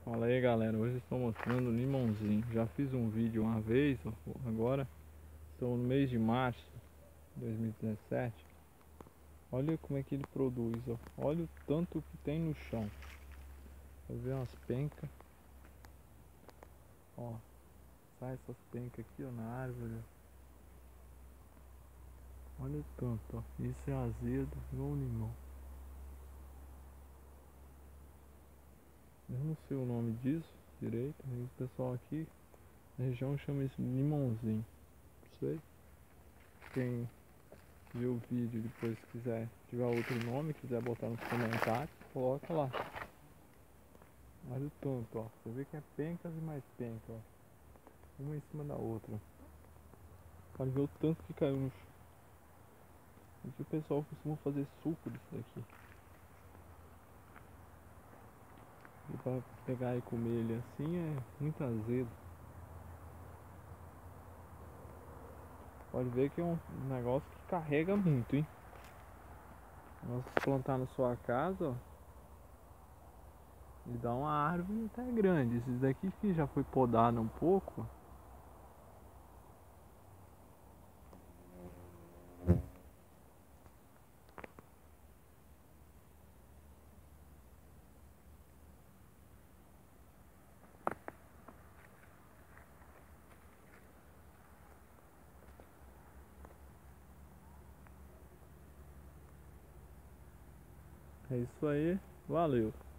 Fala aí galera, hoje estou mostrando o limãozinho. Já fiz um vídeo uma vez, ó, agora estamos no mês de março de 2017. Olha como é que ele produz, ó. Olha o tanto que tem no chão. Vou ver umas pencas. Ó, sai essas pencas aqui ó, na árvore. Olha o tanto, ó. Isso é azedo, igual um limão. Eu não sei o nome disso direito, mas o pessoal aqui na região chama isso de limãozinho. Não sei. Quem ver o vídeo depois, se quiser, tiver outro nome, quiser botar nos comentários, coloca lá. Olha o tanto, ó. Você vê que é pencas e mais pencas, ó. Uma em cima da outra. Pode ver o tanto que caiu no chão. Aqui o pessoal costuma fazer suco disso daqui. E pra pegar e comer ele assim é muito azedo. Pode ver que é um negócio que carrega muito, hein. Vamos plantar na sua casa, ó. E dá uma árvore até grande. Esses daqui que já foi podado um pouco. É isso aí, valeu.